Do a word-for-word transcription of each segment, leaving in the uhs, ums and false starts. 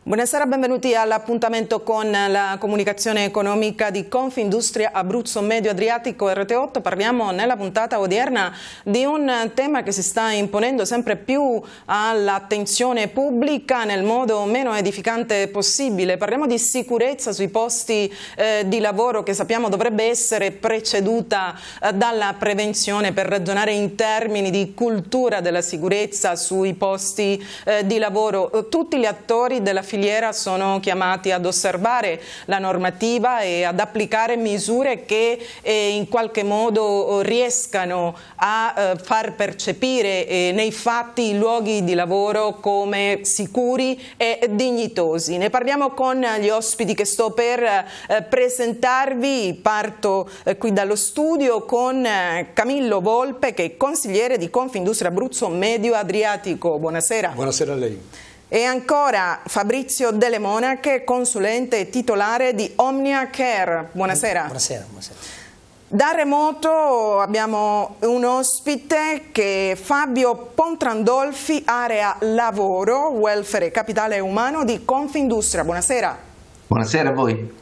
Buonasera, benvenuti all'appuntamento con la comunicazione economica di Confindustria Abruzzo Medio Adriatico R T otto. Parliamo nella puntata odierna di un tema che si sta imponendo sempre più all'attenzione pubblica nel modo meno edificante possibile. Parliamo di sicurezza sui posti eh, di lavoro, che sappiamo dovrebbe essere preceduta eh, dalla prevenzione, per ragionare in termini di cultura della sicurezza sui posti eh, di lavoro. Tutti gli attori della filiera sono chiamati ad osservare la normativa e ad applicare misure che eh, in qualche modo riescano a eh, far percepire eh, nei fatti i luoghi di lavoro come sicuri e dignitosi. Ne parliamo con gli ospiti che sto per eh, presentarvi. Parto eh, qui dallo studio con eh, Camillo Volpe, che è consigliere di Confindustria Abruzzo Medio Adriatico. Buonasera. Buonasera a lei. E ancora Fabrizio Delle Monache, consulente titolare di Omnia Care. Buonasera. Buonasera, buonasera. Da remoto abbiamo un ospite che è Fabio Pontrandolfi, area lavoro, welfare e capitale umano di Confindustria. Buonasera. Buonasera a voi.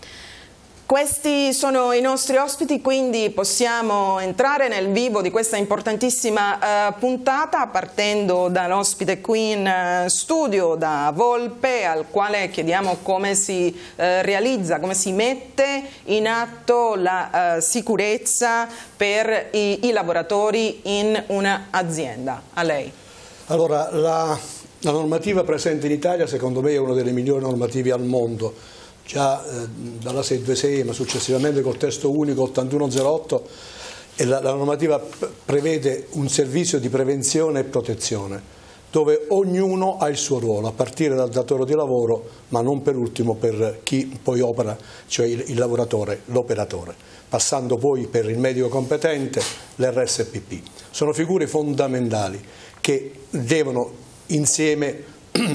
Questi sono i nostri ospiti, quindi possiamo entrare nel vivo di questa importantissima uh, puntata, partendo dall'ospite qui in uh, studio, da Volpe, al quale chiediamo come si uh, realizza, come si mette in atto la uh, sicurezza per i, i lavoratori in un'azienda. A lei. Allora, la, la normativa presente in Italia secondo me è una delle migliori normative al mondo. Già eh, dalla sei due sei, ma successivamente col testo unico ottantuno zero otto, e la, la normativa prevede un servizio di prevenzione e protezione, dove ognuno ha il suo ruolo, a partire dal datore di lavoro, ma non per ultimo per chi poi opera, cioè il, il lavoratore, l'operatore, passando poi per il medico competente, l'R S P P. Sono figure fondamentali che devono insieme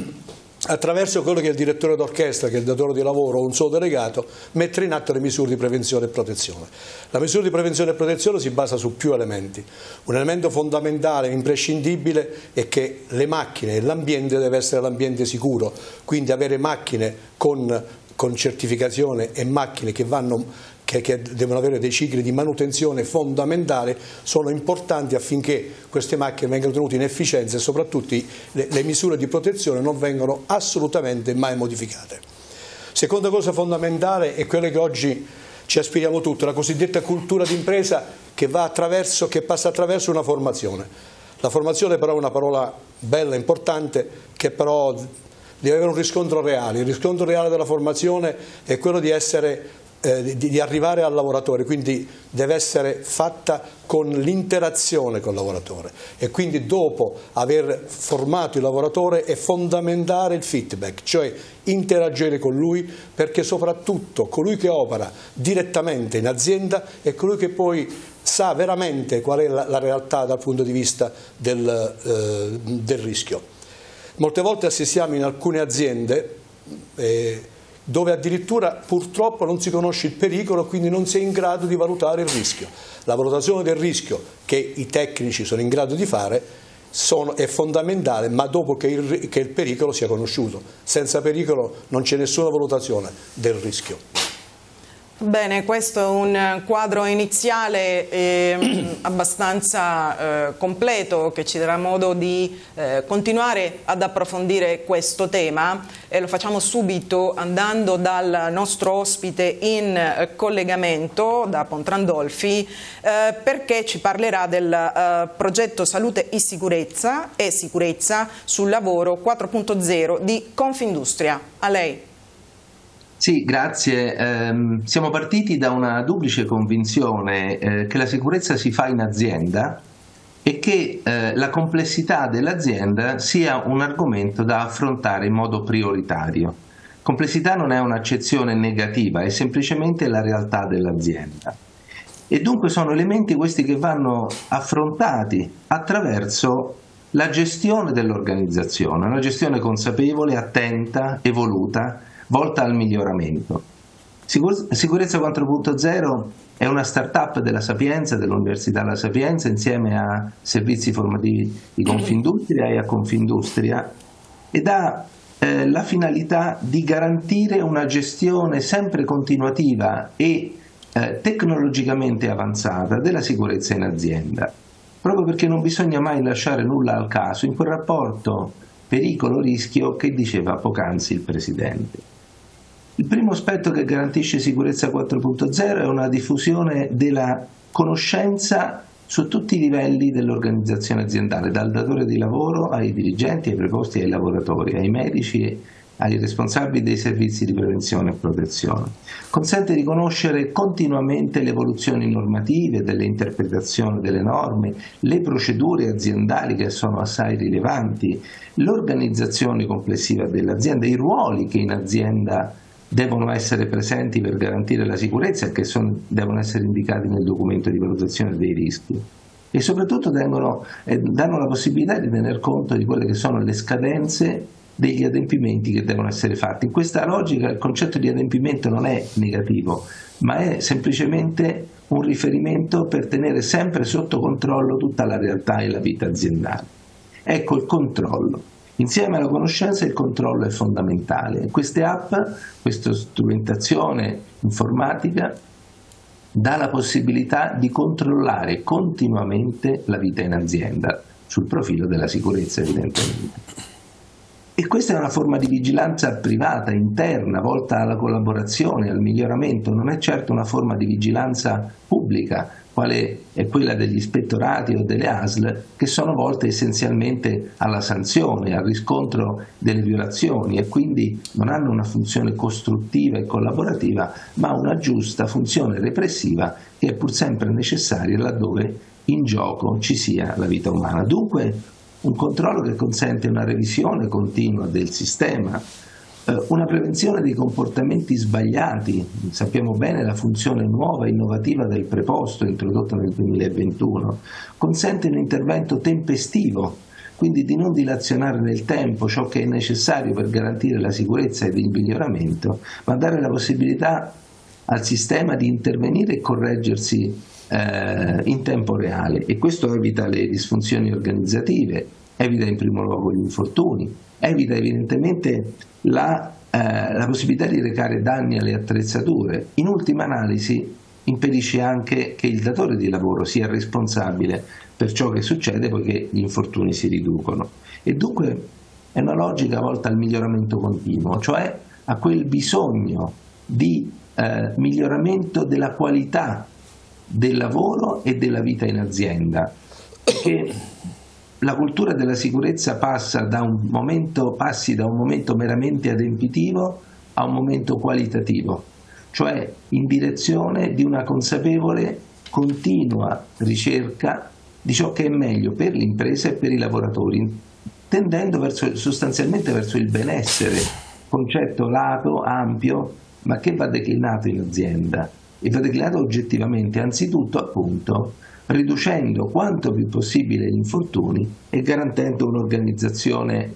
attraverso quello che è il direttore d'orchestra, che è il datore di lavoro o un suo delegato, mettere in atto le misure di prevenzione e protezione. La misura di prevenzione e protezione si basa su più elementi. Un elemento fondamentale, imprescindibile, è che le macchine e l'ambiente deve essere l'ambiente sicuro, quindi avere macchine con, con certificazione e macchine che vanno Che, che devono avere dei cicli di manutenzione fondamentali, sono importanti affinché queste macchine vengano tenute in efficienza e soprattutto le, le misure di protezione non vengono assolutamente mai modificate. Seconda cosa fondamentale è quella che oggi ci aspiriamo tutti, la cosiddetta cultura d'impresa che, va attraverso, che passa attraverso una formazione. La formazione però è una parola bella, importante, che però deve avere un riscontro reale. Il riscontro reale della formazione è quello di essere Eh, di, di arrivare al lavoratore, quindi deve essere fatta con l'interazione col lavoratore, e quindi dopo aver formato il lavoratore è fondamentale il feedback, cioè interagire con lui, perché soprattutto colui che opera direttamente in azienda è colui che poi sa veramente qual è la, la realtà dal punto di vista del, eh, del rischio. Molte volte assistiamo in alcune aziende eh, dove addirittura purtroppo non si conosce il pericolo, quindi non si è in grado di valutare il rischio. La valutazione del rischio che i tecnici sono in grado di fare sono, è fondamentale, ma dopo che il, che il pericolo sia conosciuto. Senza pericolo non c'è nessuna valutazione del rischio. Bene, questo è un quadro iniziale eh, abbastanza eh, completo, che ci darà modo di eh, continuare ad approfondire questo tema, e lo facciamo subito andando dal nostro ospite in eh, collegamento, da Pontrandolfi, eh, perché ci parlerà del eh, progetto Salute e Sicurezza e Sicurezza sul Lavoro quattro punto zero di Confindustria. A lei. Sì, grazie. Eh, siamo partiti da una duplice convinzione eh, che la sicurezza si fa in azienda e che eh, la complessità dell'azienda sia un argomento da affrontare in modo prioritario. Complessità non è un'accezione negativa, è semplicemente la realtà dell'azienda. E dunque sono elementi questi che vanno affrontati attraverso la gestione dell'organizzazione, una gestione consapevole, attenta, evoluta, volta al miglioramento. Sicurezza quattro punto zero è una start-up della Sapienza, dell'Università La Sapienza, insieme a servizi formativi di Confindustria e a Confindustria, ed ha eh, la finalità di garantire una gestione sempre continuativa e eh, tecnologicamente avanzata della sicurezza in azienda, proprio perché non bisogna mai lasciare nulla al caso in quel rapporto pericolo-rischio che diceva poc'anzi il Presidente. Il primo aspetto che garantisce sicurezza quattro punto zero è una diffusione della conoscenza su tutti i livelli dell'organizzazione aziendale, dal datore di lavoro ai dirigenti, ai preposti, ai lavoratori, ai medici e ai responsabili dei servizi di prevenzione e protezione. Consente di conoscere continuamente le evoluzioni normative, delle interpretazioni delle norme, le procedure aziendali che sono assai rilevanti, l'organizzazione complessiva dell'azienda, i ruoli che in azienda devono essere presenti per garantire la sicurezza e che sono, devono essere indicati nel documento di valutazione dei rischi, e soprattutto tengono, eh, danno la possibilità di tener conto di quelle che sono le scadenze degli adempimenti che devono essere fatti. In questa logica il concetto di adempimento non è negativo, ma è semplicemente un riferimento per tenere sempre sotto controllo tutta la realtà e la vita aziendale. Ecco, il controllo. Insieme alla conoscenza il controllo è fondamentale. Queste app, questa strumentazione informatica dà la possibilità di controllare continuamente la vita in azienda, sul profilo della sicurezza evidentemente. E questa è una forma di vigilanza privata, interna, volta alla collaborazione, al miglioramento, non è certo una forma di vigilanza pubblica, quale è quella degli ispettorati o delle A S L, che sono volte essenzialmente alla sanzione, al riscontro delle violazioni e quindi non hanno una funzione costruttiva e collaborativa, ma una giusta funzione repressiva che è pur sempre necessaria laddove in gioco ci sia la vita umana. Dunque, un controllo che consente una revisione continua del sistema, eh, una prevenzione dei comportamenti sbagliati. Sappiamo bene la funzione nuova e innovativa del preposto introdotta nel duemilaventuno, consente un intervento tempestivo, quindi di non dilazionare nel tempo ciò che è necessario per garantire la sicurezza ed il miglioramento, ma dare la possibilità al sistema di intervenire e correggersi Eh, in tempo reale, e questo evita le disfunzioni organizzative, evita in primo luogo gli infortuni, evita evidentemente la, eh, la possibilità di recare danni alle attrezzature. In ultima analisi impedisce anche che il datore di lavoro sia responsabile per ciò che succede, poiché gli infortuni si riducono, e dunque è una logica volta al miglioramento continuo, cioè a quel bisogno di eh, miglioramento della qualità del lavoro e della vita in azienda, perché la cultura della sicurezza passa da un momento, passi da un momento meramente adempitivo a un momento qualitativo, cioè in direzione di una consapevole, continua ricerca di ciò che è meglio per l'impresa e per i lavoratori, tendendo verso, sostanzialmente verso il benessere, concetto lato, ampio, ma che va declinato in azienda. E va declinato oggettivamente, anzitutto appunto riducendo quanto più possibile gli infortuni e garantendo un'organizzazione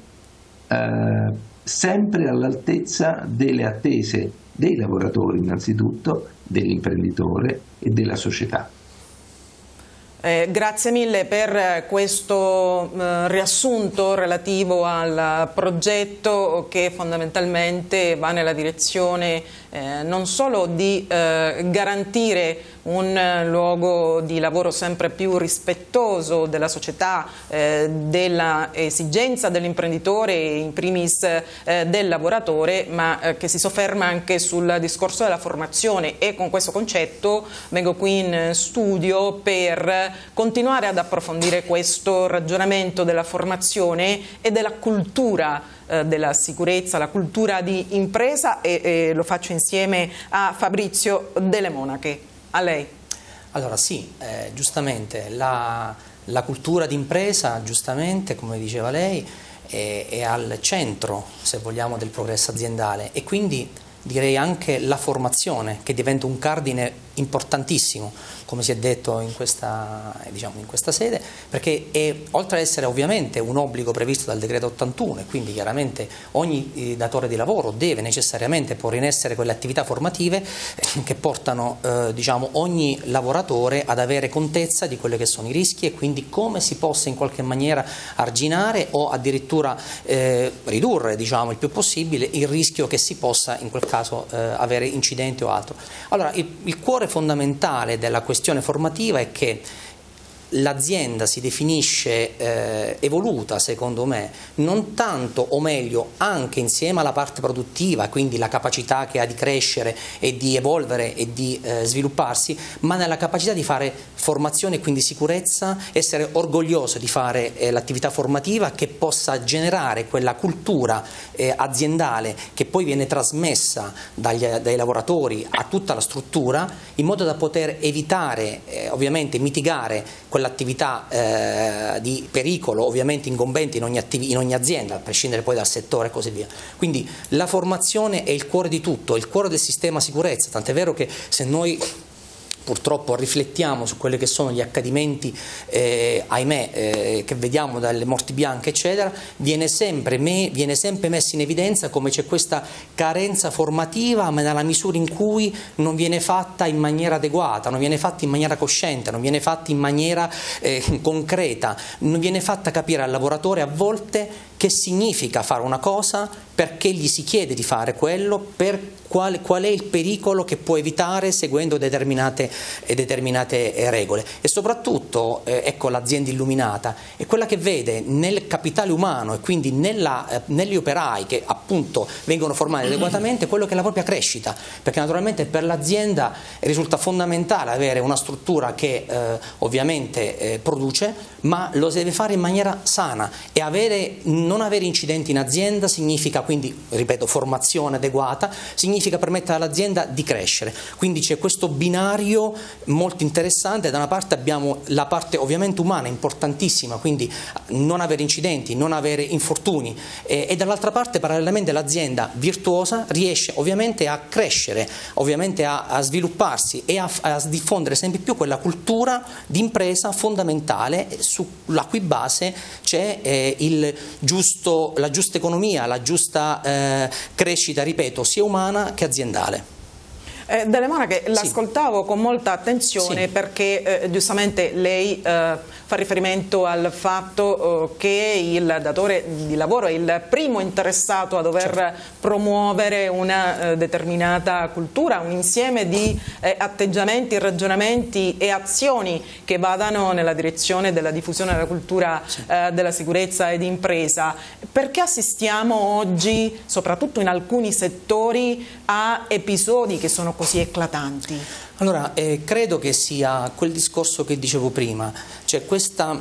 eh, sempre all'altezza delle attese dei lavoratori innanzitutto, dell'imprenditore e della società. Eh, grazie mille per questo eh, riassunto relativo al progetto che fondamentalmente va nella direzione eh, non solo di eh, garantire un luogo di lavoro sempre più rispettoso della società, eh, dell'esigenza dell'imprenditore e in primis eh, del lavoratore, ma eh, che si sofferma anche sul discorso della formazione, e con questo concetto vengo qui in studio per continuare ad approfondire questo ragionamento della formazione e della cultura eh, della sicurezza, la cultura di impresa, e, e lo faccio insieme a Fabrizio Delle Monache. A lei. Allora sì, eh, giustamente la, la cultura d'impresa, giustamente come diceva lei, è, è al centro, se vogliamo, del progresso aziendale, e quindi direi anche la formazione, che diventa un cardine importantissimo, come si è detto in questa, diciamo, in questa sede, perché è, oltre ad essere ovviamente un obbligo previsto dal decreto ottantuno, e quindi chiaramente ogni eh, datore di lavoro deve necessariamente porre in essere quelle attività formative eh, che portano eh, diciamo, ogni lavoratore ad avere contezza di quelli che sono i rischi e quindi come si possa in qualche maniera arginare o addirittura eh, ridurre, diciamo, il più possibile il rischio che si possa in quel caso eh, avere incidenti o altro. Allora, il, il cuore fondamentale della questione formativa è che l'azienda si definisce eh, evoluta, secondo me, non tanto o meglio anche insieme alla parte produttiva, quindi la capacità che ha di crescere e di evolvere e di eh, svilupparsi, ma nella capacità di fare formazione e quindi sicurezza, essere orgoglioso di fare eh, l'attività formativa che possa generare quella cultura eh, aziendale che poi viene trasmessa dagli, dai lavoratori a tutta la struttura, in modo da poter evitare, eh, ovviamente mitigare quella l'attività eh, di pericolo ovviamente incombente in ogni, in ogni azienda, a prescindere poi dal settore e così via. Quindi la formazione è il cuore di tutto, è il cuore del sistema sicurezza, tant'è vero che se noi purtroppo riflettiamo su quelli che sono gli accadimenti, eh, ahimè, eh, che vediamo dalle morti bianche eccetera, viene sempre, me, viene sempre messo in evidenza come c'è questa carenza formativa, ma nella misura in cui non viene fatta in maniera adeguata, non viene fatta in maniera cosciente, non viene fatta in maniera eh, concreta, non viene fatta capire al lavoratore a volte che significa fare una cosa, perché gli si chiede di fare quello, per qual, qual è il pericolo che può evitare seguendo determinate, eh, determinate eh, regole. E soprattutto eh, ecco, l'azienda illuminata è quella che vede nel capitale umano e quindi nella, eh, negli operai che appunto vengono formati adeguatamente quello che è la propria crescita, perché naturalmente per l'azienda risulta fondamentale avere una struttura che eh, ovviamente eh, produce, ma lo deve fare in maniera sana e avere, non avere incidenti in azienda significa quindi, ripeto, formazione adeguata, significa permettere all'azienda di crescere. Quindi c'è questo binario molto interessante, da una parte abbiamo la parte ovviamente umana importantissima, quindi non avere incidenti, non avere infortuni e, e dall'altra parte parallelamente l'azienda virtuosa riesce ovviamente a crescere, ovviamente a, a svilupparsi e a, a diffondere sempre più quella cultura di impresa fondamentale sulla cui base c'è eh, il giusto, la giusta economia, la giusta eh, crescita, ripeto, sia umana che aziendale. Eh, Delle Monache, l'ascoltavo sì. con molta attenzione sì. perché eh, giustamente lei eh, fa riferimento al fatto eh, che il datore di lavoro è il primo interessato a dover certo. promuovere una eh, determinata cultura, un insieme di eh, atteggiamenti, ragionamenti e azioni che vadano nella direzione della diffusione della cultura sì. eh, della sicurezza ed impresa. Perché assistiamo oggi, soprattutto in alcuni settori, a episodi che sono così eclatanti? Allora, eh, credo che sia quel discorso che dicevo prima, cioè questa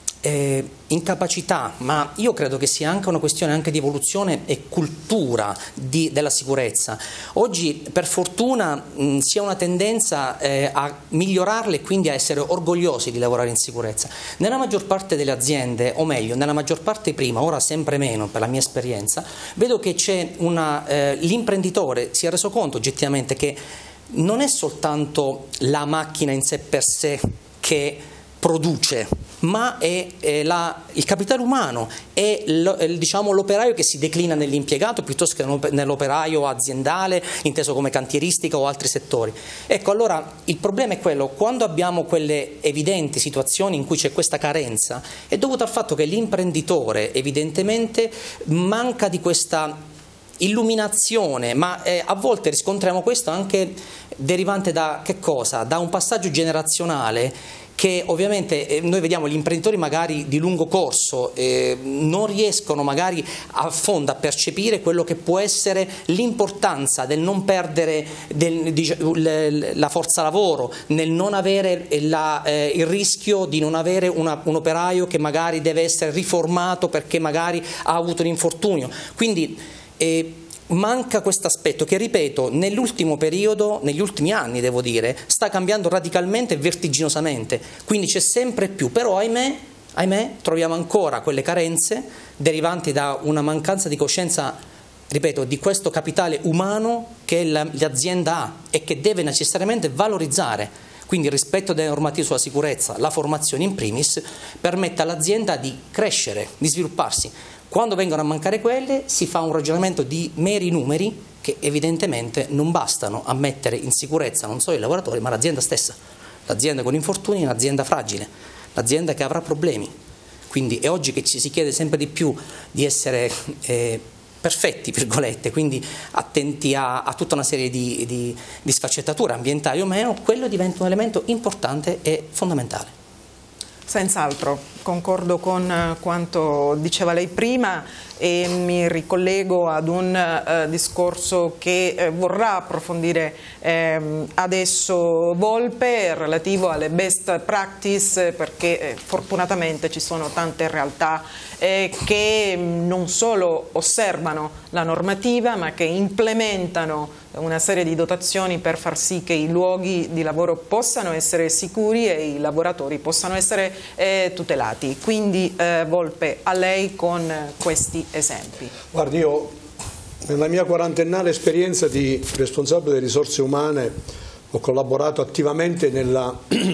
eh, incapacità, ma io credo che sia anche una questione anche di evoluzione e cultura di, della sicurezza. Oggi per fortuna mh, si ha una tendenza eh, a migliorarle e quindi a essere orgogliosi di lavorare in sicurezza. Nella maggior parte delle aziende, o meglio, nella maggior parte prima, ora sempre meno per la mia esperienza, vedo che c'è una, eh, l'imprenditore si è reso conto oggettivamente che non è soltanto la macchina in sé per sé che produce, ma è, è la, il capitale umano, è diciamo, l'operaio che si declina nell'impiegato piuttosto che nell'operaio aziendale, inteso come cantieristica o altri settori. Ecco, allora il problema è quello, quando abbiamo quelle evidenti situazioni in cui c'è questa carenza, è dovuto al fatto che l'imprenditore evidentemente manca di questa illuminazione, ma eh, a volte riscontriamo questo anche derivante da che cosa? Da un passaggio generazionale che ovviamente eh, noi vediamo gli imprenditori magari di lungo corso eh, non riescono magari a fondo a percepire quello che può essere l'importanza del non perdere del, di, la forza lavoro, nel non avere la, eh, il rischio di non avere una, un operaio che magari deve essere riformato perché magari ha avuto un infortunio. Quindi eh, manca questo aspetto che, ripeto, nell'ultimo periodo, negli ultimi anni devo dire, sta cambiando radicalmente e vertiginosamente, quindi c'è sempre più, però ahimè, ahimè troviamo ancora quelle carenze derivanti da una mancanza di coscienza ripeto, di questo capitale umano che l'azienda ha e che deve necessariamente valorizzare. Quindi il rispetto delle normative sulla sicurezza, la formazione in primis, permette all'azienda di crescere, di svilupparsi. Quando vengono a mancare quelle si fa un ragionamento di meri numeri che evidentemente non bastano a mettere in sicurezza non solo i lavoratori ma l'azienda stessa. L'azienda con infortuni è un'azienda fragile, l'azienda che avrà problemi. Quindi è oggi che ci si chiede sempre di più di essere eh, perfetti, virgolette, quindi attenti a, a tutta una serie di, di, di sfaccettature ambientali o meno, quello diventa un elemento importante e fondamentale. Senz'altro, concordo con quanto diceva lei prima e mi ricollego ad un eh, discorso che eh, vorrà approfondire eh, adesso Volpe relativo alle best practice, perché eh, fortunatamente ci sono tante realtà eh, che non solo osservano la normativa ma che implementano una serie di dotazioni per far sì che i luoghi di lavoro possano essere sicuri e i lavoratori possano essere eh, tutelati. Quindi eh, Volpe, a lei con questi esempi. Guardi, io nella mia quarantennale esperienza di responsabile delle risorse umane ho collaborato attivamente nella,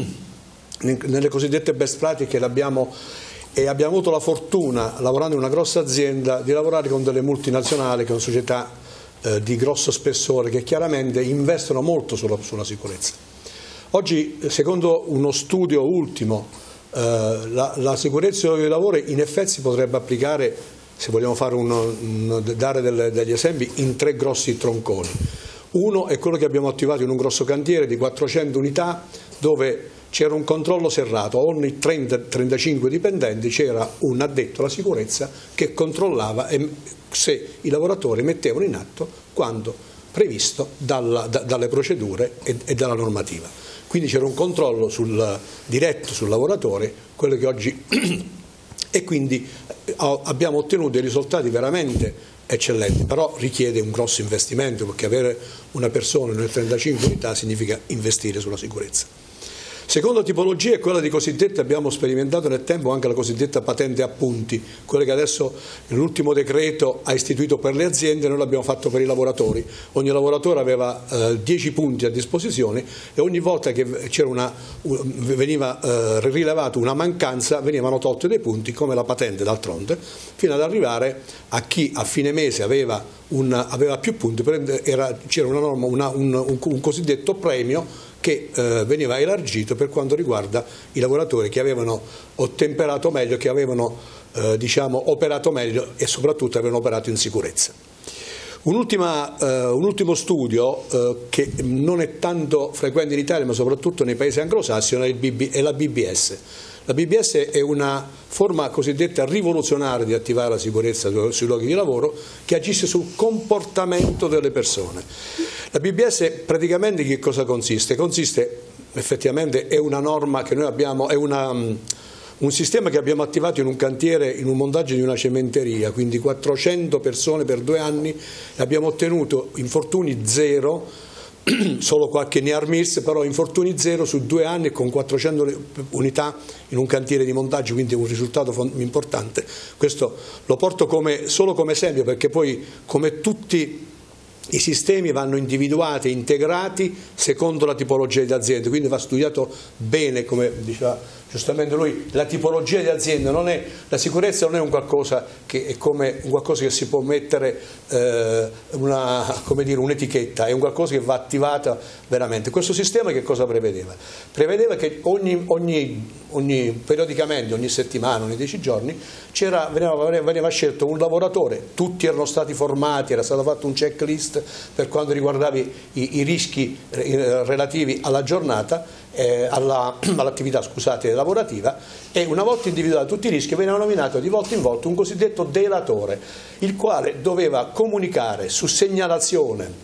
nelle cosiddette best practice che abbiamo, e abbiamo avuto la fortuna, lavorando in una grossa azienda, di lavorare con delle multinazionali, con società di grosso spessore che chiaramente investono molto sulla, sulla sicurezza. Oggi, secondo uno studio ultimo, eh, la, la sicurezza del lavoro in effetti si potrebbe applicare, se vogliamo fare uno, un, dare delle, degli esempi, in tre grossi tronconi. Uno è quello che abbiamo attivato in un grosso cantiere di quattrocento unità dove c'era un controllo serrato, ogni trenta trentacinque dipendenti c'era un addetto alla sicurezza che controllava se i lavoratori mettevano in atto quanto previsto dalla, da, dalle procedure e, e dalla normativa. Quindi c'era un controllo sul, diretto sul lavoratore, quello che oggi e quindi abbiamo ottenuto dei risultati veramente eccellenti, però richiede un grosso investimento perché avere una persona nelle trentacinque unità significa investire sulla sicurezza. Seconda tipologia è quella di cosiddette, abbiamo sperimentato nel tempo anche la cosiddetta patente a punti, quella che adesso nell'ultimo decreto ha istituito per le aziende, noi l'abbiamo fatto per i lavoratori. Ogni lavoratore aveva eh, dieci punti a disposizione e ogni volta che c'era una, veniva eh, rilevata una mancanza venivano tolti dei punti come la patente d'altronde, fino ad arrivare a chi a fine mese aveva, un, aveva più punti, c'era una norma, una, un, un, un cosiddetto premio che eh, veniva elargito per quanto riguarda i lavoratori che avevano ottemperato meglio, che avevano eh, diciamo, operato meglio e soprattutto avevano operato in sicurezza. Un, ultima, eh, un ultimo studio eh, che non è tanto frequente in Italia ma soprattutto nei paesi anglosassoni è, il B B, è la B B S. La B B S è una forma cosiddetta rivoluzionaria di attivare la sicurezza sui luoghi di lavoro che agisce sul comportamento delle persone. La B B S praticamente che cosa consiste? Consiste effettivamente, è una norma che noi abbiamo, è una, un sistema che abbiamo attivato in un cantiere, in un montaggio di una cementeria, quindi quattrocento persone per due anni e abbiamo ottenuto infortuni zero, solo qualche near miss, però infortuni zero su due anni con quattrocento unità in un cantiere di montaggio, quindi un risultato importante. Questo lo porto come, solo come esempio perché poi come tutti i sistemi vanno individuati e integrati secondo la tipologia di azienda, quindi va studiato bene, come diceva giustamente lui, la tipologia di azienda, non è, la sicurezza non è un qualcosa che è come un qualcosa che si può mettere eh, una, come dire, un'etichetta, è un qualcosa che va attivata veramente. Questo sistema che cosa prevedeva? Prevedeva che ogni, ogni, ogni periodicamente, ogni settimana, ogni dieci giorni, c'era, veniva, veniva scelto un lavoratore, tutti erano stati formati, era stato fatto un checklist per quanto riguardava i, i rischi relativi alla giornata, eh, alla, all'attività scusate, lavorativa, e una volta individuati tutti i rischi veniva nominato di volta in volta un cosiddetto delatore, il quale doveva comunicare su segnalazione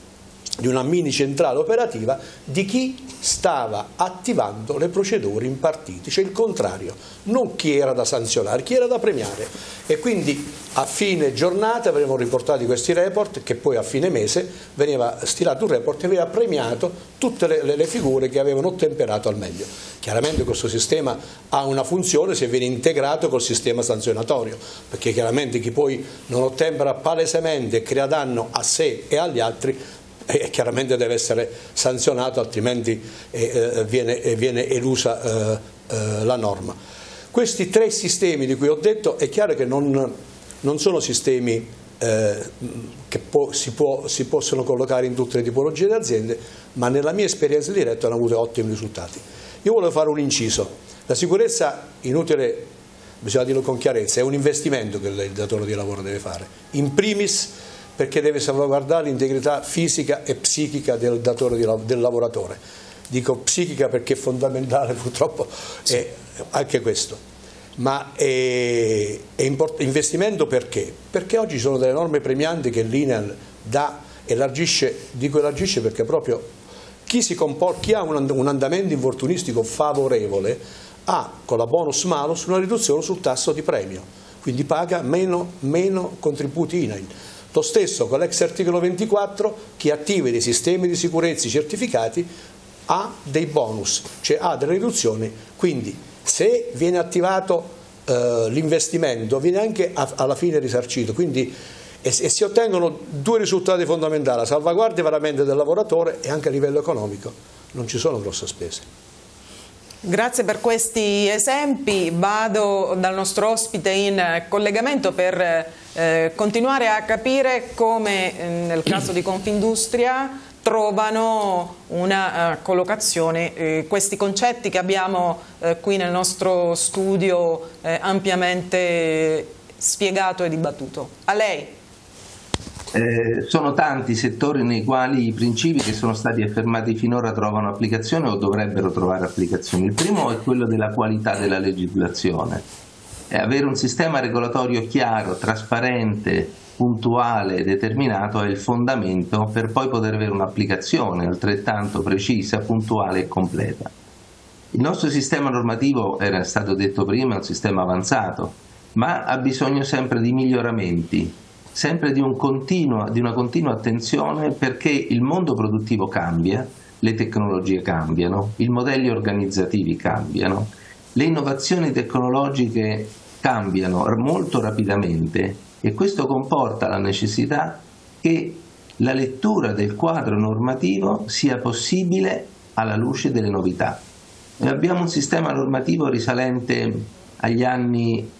di una mini centrale operativa di chi stava attivando le procedure impartite, cioè il contrario, non chi era da sanzionare, chi era da premiare. E quindi a fine giornata venivano riportati questi report, che poi a fine mese veniva stilato un report e veniva premiato tutte le, le, le figure che avevano ottemperato al meglio. Chiaramente questo sistema ha una funzione se viene integrato col sistema sanzionatorio, perché chiaramente chi poi non ottempera palesemente e crea danno a sé e agli altri e chiaramente deve essere sanzionato, altrimenti eh, viene, viene elusa eh, eh, la norma. Questi tre sistemi di cui ho detto è chiaro che non, non sono sistemi eh, che po si, può, si possono collocare in tutte le tipologie di aziende, ma nella mia esperienza diretta hanno avuto ottimi risultati. Io volevo fare un inciso: la sicurezza, inutile, bisogna dirlo con chiarezza, è un investimento che il datore di lavoro deve fare, in primis perché deve salvaguardare l'integrità fisica e psichica del datore di, del lavoratore. Dico psichica perché è fondamentale, purtroppo è anche questo, ma è, è investimento perché? Perché oggi ci sono delle norme premianti che l'INAIL dà, elargisce, dico elargisce perché proprio chi, si comporta, chi ha un, un andamento infortunistico favorevole ha con la bonus malus una riduzione sul tasso di premio, quindi paga meno, meno contributi INAIL. Lo stesso con l'ex articolo ventiquattro, chi attiva dei sistemi di sicurezza certificati ha dei bonus, cioè ha delle riduzioni, quindi se viene attivato eh, l'investimento viene anche a, alla fine risarcito, quindi e, e si ottengono due risultati fondamentali: la salvaguardia veramente del lavoratore e anche a livello economico non ci sono grosse spese. Grazie per questi esempi. Vado dal nostro ospite in collegamento per eh, continuare a capire come eh, nel caso di Confindustria trovano una uh, collocazione eh, questi concetti che abbiamo eh, qui nel nostro studio eh, ampiamente spiegato e dibattuto. A lei. Eh, sono tanti i settori nei quali i principi che sono stati affermati finora trovano applicazione o dovrebbero trovare applicazione. Il primo è quello della qualità della legislazione. Eh, avere un sistema regolatorio chiaro, trasparente, puntuale, determinato è il fondamento per poi poter avere un'applicazione altrettanto precisa, puntuale e completa. Il nostro sistema normativo, era stato detto prima, è un sistema avanzato, ma ha bisogno sempre di miglioramenti, sempre di, un continuo, di una continua attenzione, perché il mondo produttivo cambia, le tecnologie cambiano, i modelli organizzativi cambiano, le innovazioni tecnologiche cambiano molto rapidamente e questo comporta la necessità che la lettura del quadro normativo sia possibile alla luce delle novità. Noi abbiamo un sistema normativo risalente agli anni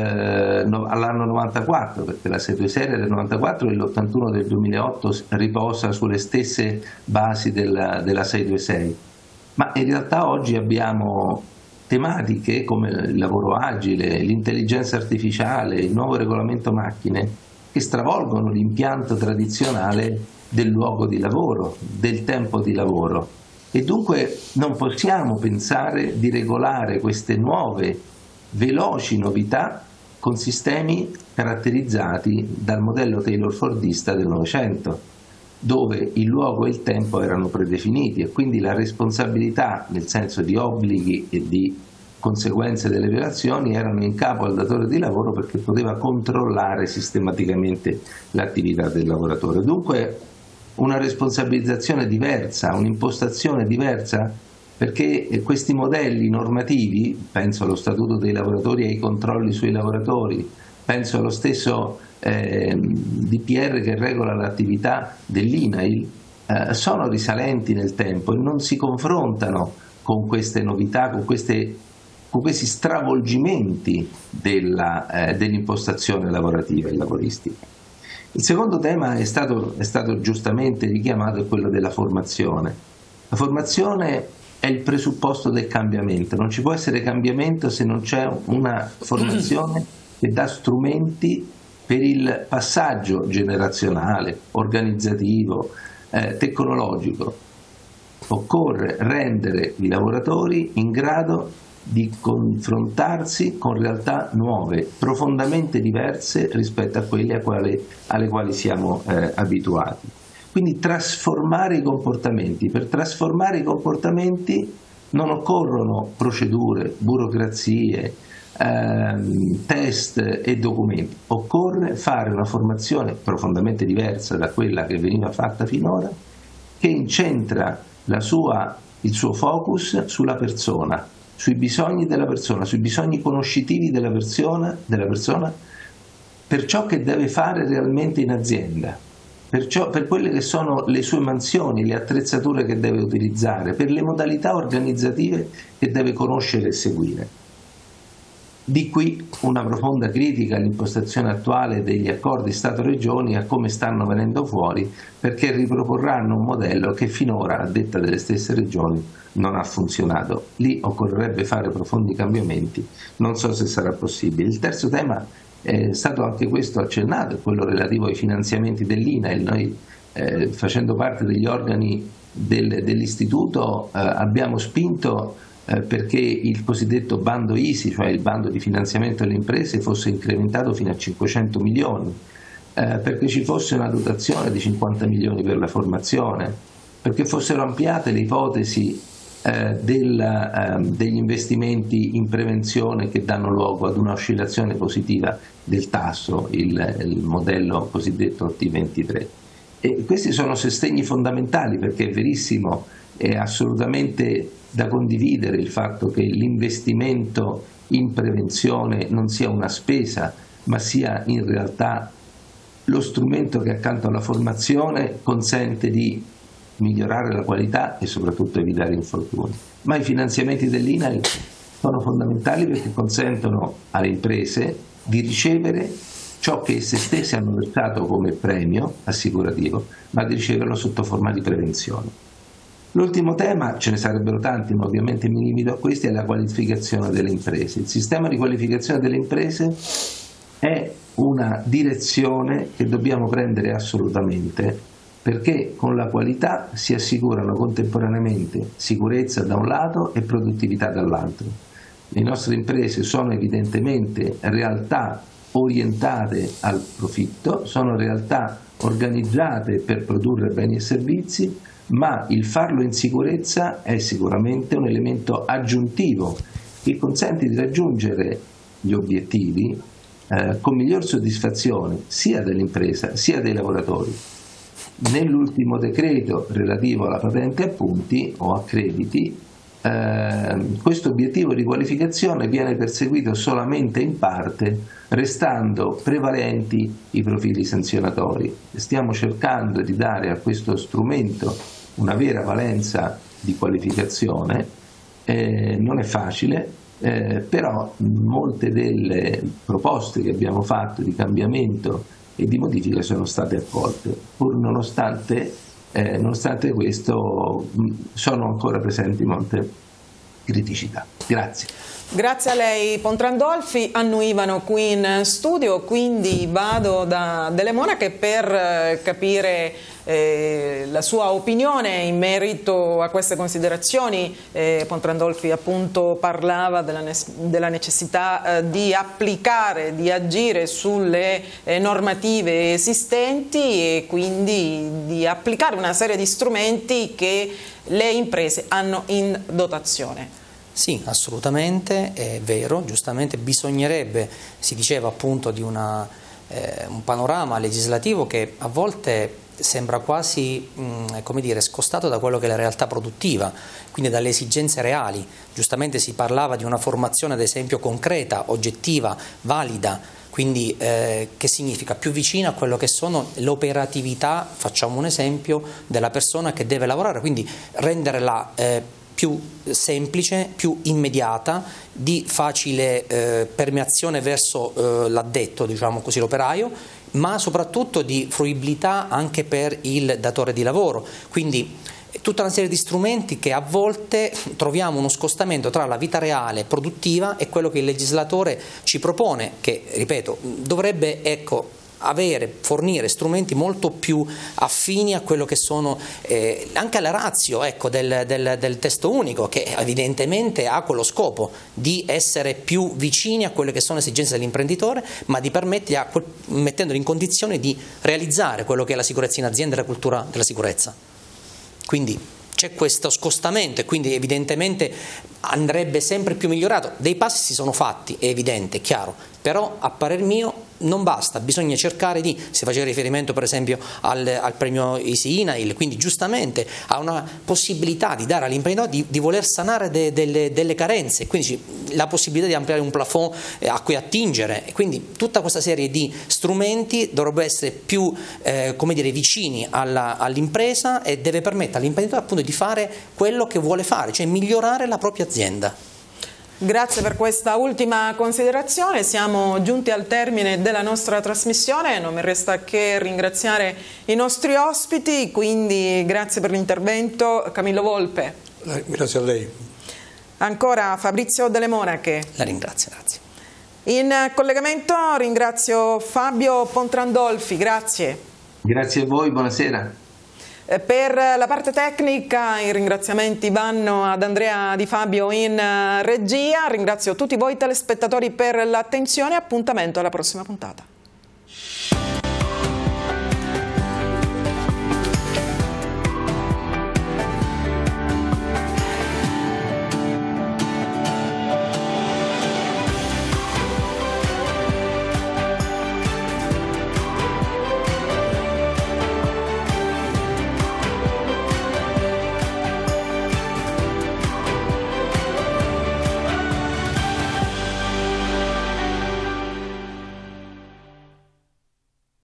Eh, no, all'anno novantaquattro, perché la sei due sei era del novantaquattro e l'ottantuno del duemilaotto riposa sulle stesse basi della, della sei due sei, ma in realtà oggi abbiamo tematiche come il lavoro agile, l'intelligenza artificiale, il nuovo regolamento macchine che stravolgono l'impianto tradizionale del luogo di lavoro, del tempo di lavoro, e dunque non possiamo pensare di regolare queste nuove veloci novità con sistemi caratterizzati dal modello Taylor-Fordista del Novecento, dove il luogo e il tempo erano predefiniti e quindi la responsabilità, nel senso di obblighi e di conseguenze delle violazioni, erano in capo al datore di lavoro, perché poteva controllare sistematicamente l'attività del lavoratore. Dunque una responsabilizzazione diversa, un'impostazione diversa, perché questi modelli normativi, penso allo Statuto dei lavoratori e ai controlli sui lavoratori, penso allo stesso eh, D P R che regola l'attività dell'INAIL, eh, sono risalenti nel tempo e non si confrontano con queste novità, con, queste, con questi stravolgimenti dell'impostazione dell lavorativa e lavoristica. Il secondo tema è stato, è stato giustamente richiamato, è quello della formazione. La formazione è il presupposto del cambiamento, non ci può essere cambiamento se non c'è una formazione che dà strumenti per il passaggio generazionale, organizzativo, eh, tecnologico. Occorre rendere i lavoratori in grado di confrontarsi con realtà nuove, profondamente diverse rispetto a quelle a quali, alle quali siamo eh, abituati. quindi trasformare i comportamenti. Per trasformare i comportamenti non occorrono procedure, burocrazie, ehm, test e documenti, occorre fare una formazione profondamente diversa da quella che veniva fatta finora, che incentra la sua, il suo focus sulla persona, sui bisogni della persona, sui bisogni conoscitivi della persona, della persona per ciò che deve fare realmente in azienda, per, ciò, per quelle che sono le sue mansioni, le attrezzature che deve utilizzare, per le modalità organizzative che deve conoscere e seguire. Di qui una profonda critica all'impostazione attuale degli accordi Stato-Regioni, a come stanno venendo fuori, perché riproporranno un modello che finora, a detta delle stesse Regioni, non ha funzionato. Lì occorrerebbe fare profondi cambiamenti, non so se sarà possibile. Il terzo tema è stato anche questo accennato, è quello relativo ai finanziamenti dell'I N A I L. Noi, eh, facendo parte degli organi del, dell'istituto, eh, abbiamo spinto eh, perché il cosiddetto bando I S I, cioè il bando di finanziamento alle imprese, fosse incrementato fino a cinquecento milioni, eh, perché ci fosse una dotazione di cinquanta milioni per la formazione, perché fossero ampliate le ipotesi eh, del, eh, degli investimenti in prevenzione che danno luogo ad una oscillazione positiva del tasso, il, il modello cosiddetto T ventitré. E questi sono sostegni fondamentali, perché è verissimo, è assolutamente da condividere il fatto che l'investimento in prevenzione non sia una spesa, ma sia in realtà lo strumento che accanto alla formazione consente di migliorare la qualità e soprattutto evitare infortuni. Ma i finanziamenti dell'I N A I L sono fondamentali perché consentono alle imprese di ricevere ciò che esse stesse hanno versato come premio assicurativo, ma di riceverlo sotto forma di prevenzione. L'ultimo tema, ce ne sarebbero tanti, ma ovviamente mi limito a questi, è la qualificazione delle imprese. Il sistema di qualificazione delle imprese è una direzione che dobbiamo prendere assolutamente, perché con la qualità si assicurano contemporaneamente sicurezza da un lato e produttività dall'altro. Le nostre imprese sono evidentemente realtà orientate al profitto, sono realtà organizzate per produrre beni e servizi, ma il farlo in sicurezza è sicuramente un elemento aggiuntivo che consente di raggiungere gli obiettivi eh, con miglior soddisfazione sia dell'impresa sia dei lavoratori. Nell'ultimo decreto relativo alla patente a punti o a crediti, eh, questo obiettivo di qualificazione viene perseguito solamente in parte, restando prevalenti i profili sanzionatori. Stiamo cercando di dare a questo strumento una vera valenza di qualificazione, eh, non è facile, eh, però molte delle proposte che abbiamo fatto di cambiamento e di modifica sono state accolte, pur nonostante, eh, nonostante questo mh, sono ancora presenti molte criticità. Grazie. Grazie a lei Pontrandolfi, annuivano qui in studio, quindi vado da Delle Monache per capire eh, la sua opinione in merito a queste considerazioni. eh, Pontrandolfi appunto parlava della, ne della necessità eh, di applicare, di agire sulle eh, normative esistenti e quindi di applicare una serie di strumenti che le imprese hanno in dotazione. Sì, assolutamente, è vero, giustamente bisognerebbe, si diceva appunto di una, eh, un panorama legislativo che a volte sembra quasi mh, come dire, scostato da quello che è la realtà produttiva, quindi dalle esigenze reali. Giustamente si parlava di una formazione ad esempio concreta, oggettiva, valida, quindi eh, che significa più vicina a quello che sono l'operatività, facciamo un esempio, della persona che deve lavorare, quindi renderla eh, più semplice, più immediata, di facile eh, permeazione verso eh, l'addetto, diciamo così, l'operaio, ma soprattutto di fruibilità anche per il datore di lavoro. Quindi tutta una serie di strumenti che a volte troviamo uno scostamento tra la vita reale, produttiva, e quello che il legislatore ci propone, che, ripeto, dovrebbe, ecco, avere, fornire strumenti molto più affini a quello che sono eh, anche alla ratio, ecco, del, del, del testo unico, che evidentemente ha quello scopo di essere più vicini a quelle che sono le esigenze dell'imprenditore, ma di permettere, a, mettendolo in condizione di realizzare quello che è la sicurezza in azienda e la cultura della sicurezza. Quindi c'è questo scostamento e quindi evidentemente andrebbe sempre più migliorato. Dei passi si sono fatti, è evidente, è chiaro, però a parer mio non basta, bisogna cercare di, si faceva riferimento per esempio al, al premio ISINAIL, quindi giustamente ha una possibilità di dare all'imprenditore di, di voler sanare de, delle, delle carenze, quindi la possibilità di ampliare un plafond a cui attingere, e quindi tutta questa serie di strumenti dovrebbero essere più eh, come dire, vicini all'impresa e deve permettere all'imprenditore appunto di fare quello che vuole fare, cioè migliorare la propria azienda. Grazie per questa ultima considerazione, siamo giunti al termine della nostra trasmissione, non mi resta che ringraziare i nostri ospiti, quindi grazie per l'intervento Camillo Volpe. Eh, grazie a lei. Ancora Fabrizio Delle Monache. La ringrazio, grazie. In collegamento ringrazio Fabio Pontrandolfi, grazie. Grazie a voi, buonasera. Per la parte tecnica i ringraziamenti vanno ad Andrea Di Fabio in regia, ringrazio tutti voi telespettatori per l'attenzione, appuntamento alla prossima puntata.